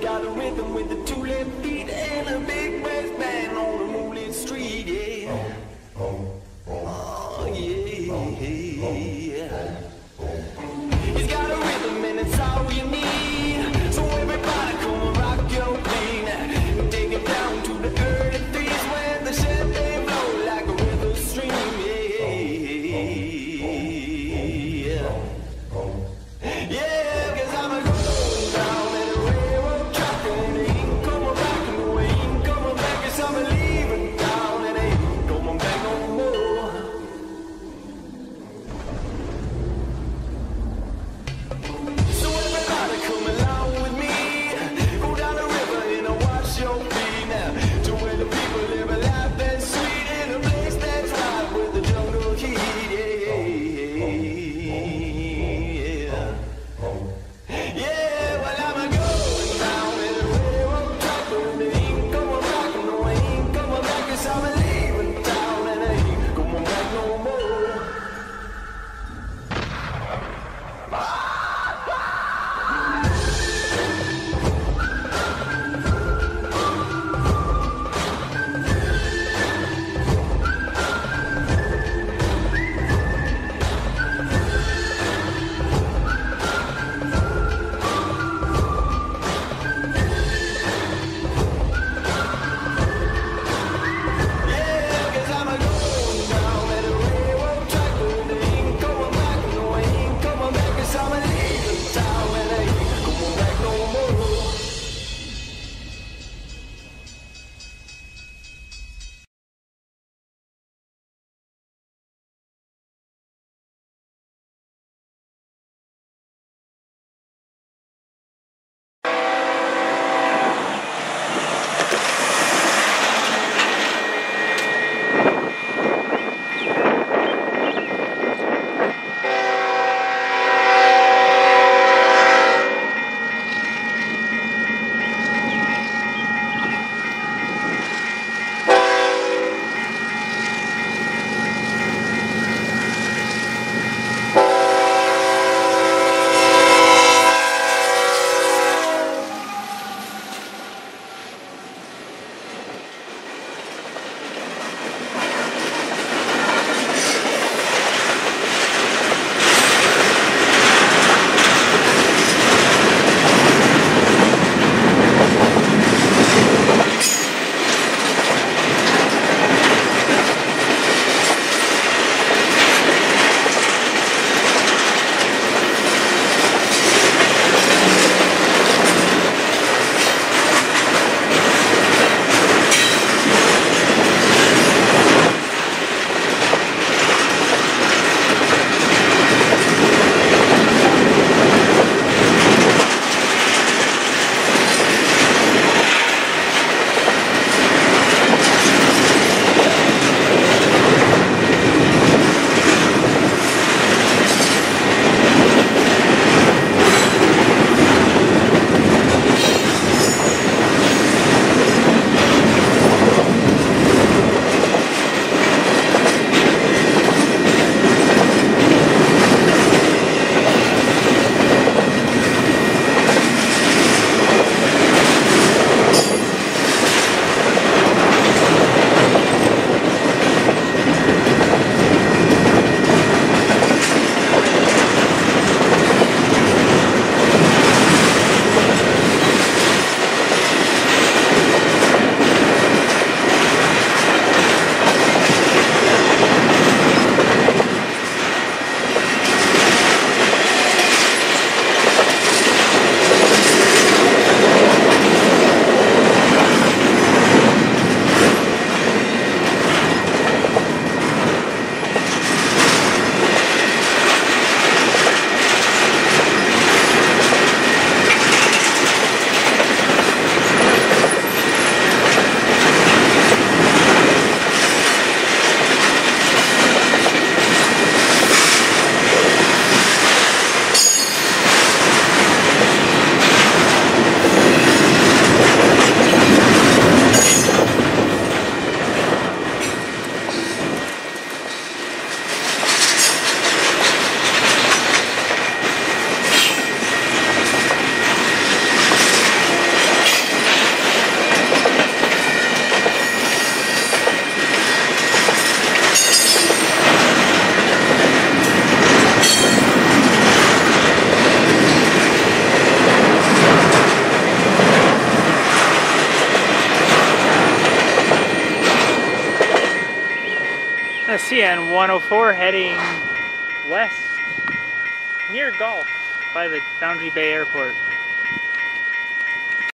got a rhythm with the two left feet and a big brass band on a moonlit street, yeah. Oh, yeah. He's got a rhythm and it's all you need. So everybody come and rock your beat. Take it down to the early threes when the champagne flow like a river stream, yeah. Yeah, 'cause I'm a going down in a railroad track and he ain't come back the CN104 heading west near Gulf by the Boundary Bay Airport.